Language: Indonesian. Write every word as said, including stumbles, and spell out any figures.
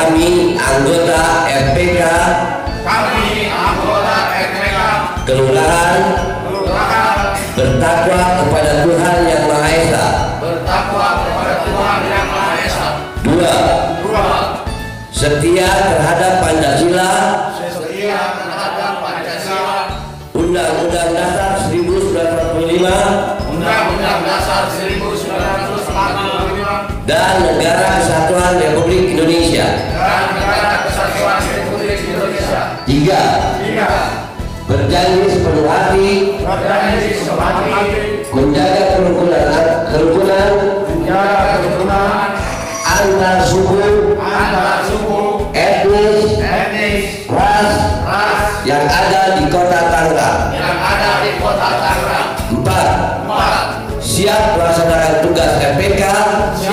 kami anggota R P K kami anggota R P K Kelurahan Kelurahan bertakwa kepada Tuhan Yang Maha Esa. bertakwa kepada Tuhan Yang Maha Esa. Dua, Dua, setia terhadap Pancasila, setia terhadap Pancasila, Undang-Undang Dasar seribu sembilan ratus empat puluh lima, Undang-Undang Dasar seribu sembilan ratus empat puluh lima, dan Negara Kesatuan Republik Indonesia. dan Negara Kesatuan Republik Indonesia. Tiga, Tiga, berjanji sepenuh hati berjanji sepenuh hati menjaga kerukunan kerukunan menjaga kerukunan antar suku, antar suku, etnis, etnis, ras ras yang ada di Kota Tangerang. yang ada di Kota Tangerang. Empat, Empat, siap melaksanakan tugas R P K